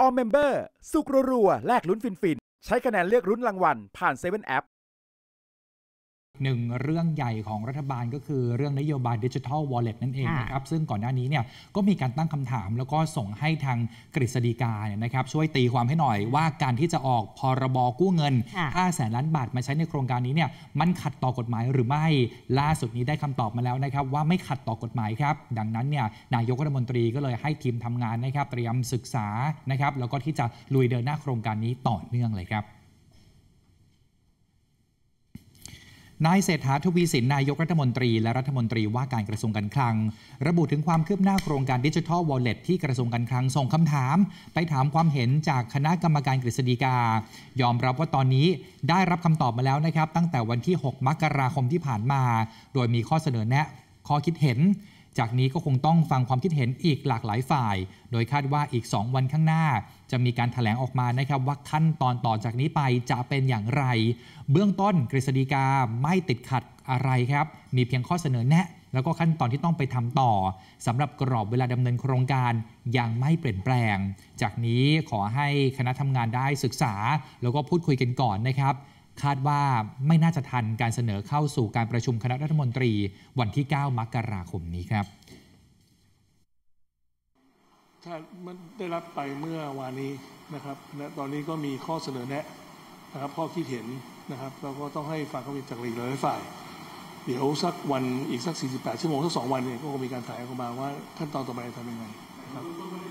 All Member สุกรัวๆแลกลุ้นฟินๆใช้คะแนนเลือกลุ้นรางวัลผ่าน7 App หนึ่งเรื่องใหญ่ของรัฐบาลก็คือเรื่องนโยบาย Digital Wallet นั่นเองนะครับซึ่งก่อนหน้านี้เนี่ยก็มีการตั้งคำถามแล้วก็ส่งให้ทางกฤษฎีกาเนี่ยนะครับช่วยตีความให้หน่อยว่าการที่จะออกพรบกู้เงิน500,000 ล้านบาทมาใช้ในโครงการนี้เนี่ยมันขัดต่อกฎหมายหรือไม่ล่าสุดนี้ได้คำตอบมาแล้วนะครับว่าไม่ขัดต่อกฎหมายครับดังนั้นเนี่ยนายกรัฐมนตรีก็เลยให้ทีมทำงานนะครับเตรียมศึกษานะครับแล้วก็ที่จะลุยเดินหน้าโครงการนี้ต่อเนื่องเลยครับนายเศรษฐา ทวีสินนายกรัฐมนตรีและรัฐมนตรีว่าการกระทรวงการคลังระบุถึงความคืบหน้าโครงการ Digital Wallet ที่กระทรวงการคลังส่งคำถามไปถามความเห็นจากคณะกรรมการกฤษฎีกายอมรับว่าตอนนี้ได้รับคำตอบมาแล้วนะครับตั้งแต่วันที่6 มกราคมที่ผ่านมาโดยมีข้อเสนอแนะข้อคิดเห็นจากนี้ก็คงต้องฟังความคิดเห็นอีกหลากหลายฝ่ายโดยคาดว่าอีก2 วันข้างหน้าจะมีการแถลงออกมานะครับว่าขั้นตอนต่อจากนี้ไปจะเป็นอย่างไรเบื้องต้นกฤษฎีกาไม่ติดขัดอะไรครับมีเพียงข้อเสนอแนะแล้วก็ขั้นตอนที่ต้องไปทำต่อสำหรับกรอบเวลาดำเนินโครงการยังไม่เปลี่ยนแปลงจากนี้ขอให้คณะทำงานได้ศึกษาแล้วก็พูดคุยกันก่อนนะครับคาดว่าไม่น่าจะทันการเสนอเข้าสู่การประชุมคณะรัฐมนตรีวันที่9 มกราคมนี้ครับถ้ามันได้รับไปเมื่อวานนี้นะครับและตอนนี้ก็มีข้อเสนอแนะนะครับข้อคิดเห็นนะครับเราก็ต้องให้ฟังความเห็นจากหลายฝ่ายเดี๋ยวสักวันอีกสัก48 ชั่วโมงสัก2 วันเนี่ยก็คงมีการถ่ายออกมาว่าขั้นตอนต่อไปทำยังไงครับ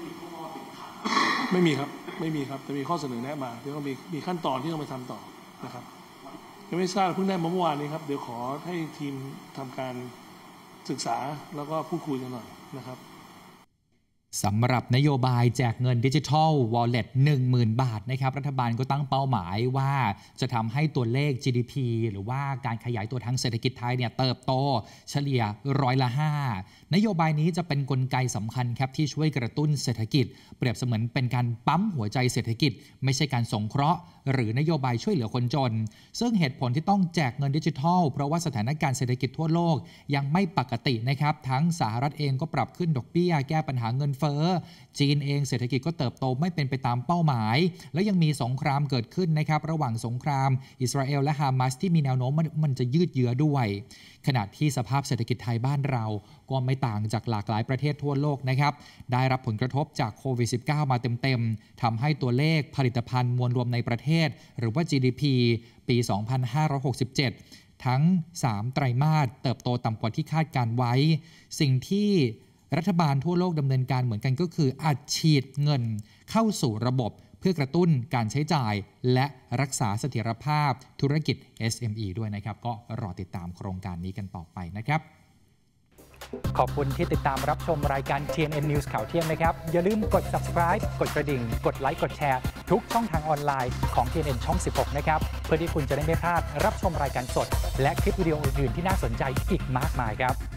ไม่มีครับแต่มีข้อเสนอแนะมาเดี๋ยวก็มีขั้นตอนที่ต้องไปทำต่อนะครับยังไม่ทราบเพิ่งได้มาเมื่อวานนี้ครับเดี๋ยวขอให้ทีมทำการศึกษาแล้วก็พูดคุยกันหน่อยนะครับสำหรับนโยบายแจกเงิน Digital Wallet 10,000 บาทนะครับรัฐบาลก็ตั้งเป้าหมายว่าจะทำให้ตัวเลข GDP หรือว่าการขยายตัวทางเศรษฐกิจไทยเนี่ยเติบโตเฉลี่ย5%นโยบายนี้จะเป็นกลไกสำคัญครับที่ช่วยกระตุ้นเศรษฐกิจเปรียบเสมือนเป็นการปั๊มหัวใจเศรษฐกิจไม่ใช่การสงเคราะห์หรือนโยบายช่วยเหลือคนจนซึ่งเหตุผลที่ต้องแจกเงินดิจิทัลเพราะว่าสถานการณ์เศรษฐกิจทั่วโลกยังไม่ปกตินะครับทั้งสหรัฐเองก็ปรับขึ้นดอกเบี้ยแก้ปัญหาเงินเฟ้อจีนเองเศรษฐกิจก็เติบโตไม่เป็นไปตามเป้าหมายและยังมีสงครามเกิดขึ้นนะครับระหว่างสงครามอิสราเอลและฮามาสที่มีแนวโน้มมันจะยืดเยื้อด้วยขณะที่สภาพเศรษฐกิจไทยบ้านเราก็ไม่ต่างจากหลากหลายประเทศทั่วโลกนะครับได้รับผลกระทบจากโควิด -19 มาเต็มๆทำให้ตัวเลขผลิตภัณฑ์มวลรวมในประเทศหรือว่า GDP ปี 2567 ทั้ง 3 ไตรมาสเติบโตต่ำกว่าที่คาดการไว้สิ่งที่รัฐบาลทั่วโลกดำเนินการเหมือนกันก็คืออัดฉีดเงินเข้าสู่ระบบเพื่อกระตุ้นการใช้จ่ายและรักษาเสถียรภาพธุรกิจ SME ด้วยนะครับก็รอติดตามโครงการนี้กันต่อไปนะครับขอบคุณที่ติดตามรับชมรายการ TNN News ข่าวเที่ยงนะครับอย่าลืมกด subscribe กดกระดิ่งกดไลค์กดแชร์ทุกช่องทางออนไลน์ของ TNN ช่อง 16 นะครับเพื่อที่คุณจะได้ไม่พลาดรับชมรายการสดและคลิปวิดีโออื่นๆที่น่าสนใจอีกมากมายครับ